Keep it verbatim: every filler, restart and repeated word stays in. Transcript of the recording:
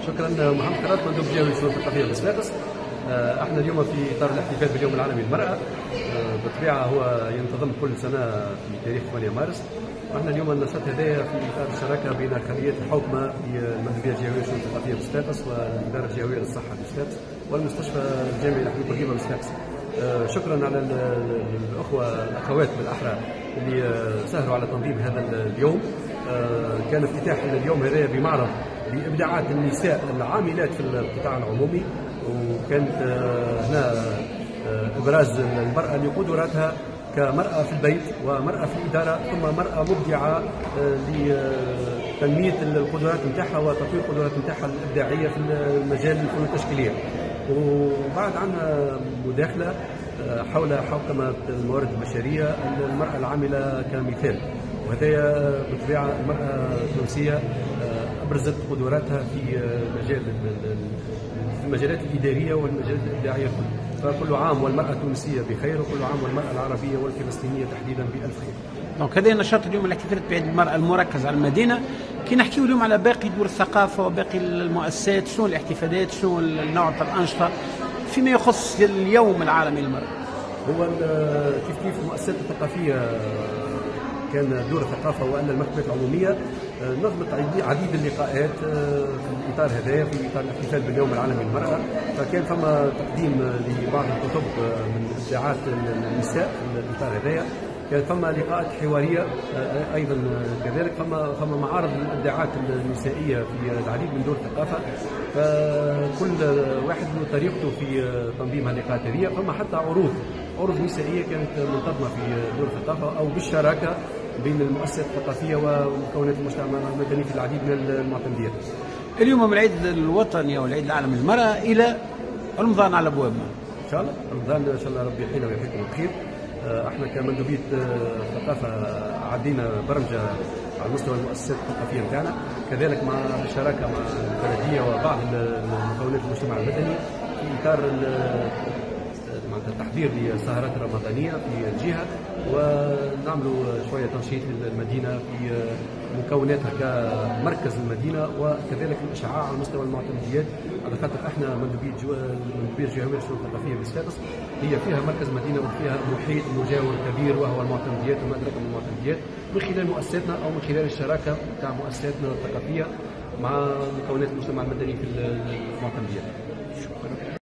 شكرا محمد قرات مندوب جهوي للشؤون الثقافيه بصفاقس. احنا اليوم في اطار الاحتفال باليوم العالمي للمراه، بالطبيعه هو ينتظم كل سنه في تاريخ ثمانية مارس، واحنا اليوم النشاط هذايا في اطار الشراكه بين خليات الحوكمه المندوبيه الجهويه للشؤون الثقافيه بصفاقس والاداره الجهويه للصحه بصفاقس والمستشفى الجامعي الاحمد بورقيبه بصفاقس. شكرا على الاخوه الاخوات بالاحرى اللي سهروا على تنظيم هذا اليوم. كان افتتاح اليوم هذا بمعرض بابداعات النساء العاملات في القطاع العمومي، وكانت هنا ابراز المراه لقدراتها كمراه في البيت ومراه في الاداره، ثم مراه مبدعه لتنميه القدرات نتاعها وتطوير القدرات نتاعها الابداعيه في المجال الفنون التشكيليه. وبعد عندنا مداخله حول حوكمه الموارد البشريه المراه العامله كمثال، وهذا بالطبيعه المراه التونسيه ابرزت قدراتها في مجال في المجالات الاداريه والمجالات الابداعيه كلها. فكل عام والمراه التونسيه بخير، وكل عام والمراه العربيه والفلسطينيه تحديدا بالف خير. دونك هذا نشاط اليوم الاحتفال بعيد المراه المركز على المدينه. كي نحكيو اليوم على باقي دور الثقافه وباقي المؤسسات، شنو الاحتفالات، شنو النوع تاع الانشطه فيما يخص اليوم العالمي للمراه؟ هو كيف كيف المؤسسات الثقافيه كان دور الثقافه وان المكتبات العموميه نظمت عديد اللقاءات في الاطار هذايا، في اطار الاحتفال باليوم العالمي للمراه. فكان فما تقديم لبعض الكتب من ابداعات النساء في الاطار هذايا، كان فما لقاءات حواريه ايضا كذلك، فما فما معارض الابداعات النسائيه في العديد من دور الثقافه. فكل واحد وطريقته في تنظيم اللقاءات هذه. فما حتى عروض عروض نسائيه كانت منتظمه في دور الثقافه او بالشراكه بين المؤسسات الثقافيه ومكونات المجتمع المدني في العديد من المعتمديات. اليوم من العيد الوطني او العيد العالمي للمراه الى رمضان على ابوابنا. ان شاء الله رمضان ان شاء الله ربي يحيينا ويحييكم بخير. احنا كمندوبيه الثقافه عدينا برمجه على مستوى المؤسسات الثقافيه نتاعنا، كذلك مع الشراكه مع البلديه وبعض مكونات المجتمع المدني في اطار التحضير للسهرات الرمضانيه في الجهه، ونعملوا شويه تنشيط للمدينه في مكوناتها كمركز المدينه، وكذلك الاشعاع على مستوى المعتمديات، على خاطر احنا مندوبيه المندوبيه الجهويه للشؤون الثقافيه بصفاقس هي فيها مركز مدينه وفيها محيط مجاور كبير وهو المعتمديات وما ادراك من المعتمديات، من خلال مؤسساتنا او من خلال الشراكه تاع مؤسساتنا الثقافيه مع مكونات المجتمع المدني في المعتمديات. شكرا.